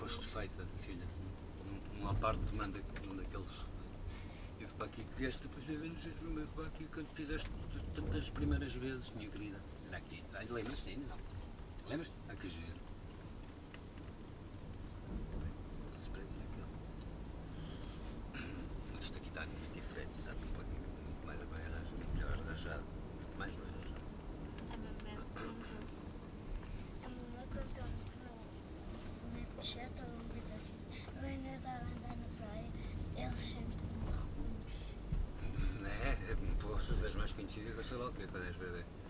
foste feita, filha, num apartamento daqueles. Eu fui para aqui que vieste depois de ver-nos, eu fui para aqui quando fizeste tantas primeiras vezes, minha querida. Era aqui. Lembras-te ainda? Não. Lembras-te? Ah, que giro. Espera aí, aquele. Isto aqui está muito diferente, exato, um pouquinho muito mais bem arranjado, muito melhor arranjado, muito mais bem arranjado. A mamãe contou-me que no Snapchat ou alguma coisa assim, eu ainda estava a andar na praia, eles sempre me reconheciam. É, pô, se és mais conhecida que eu sei lá o quê, quando és bebê.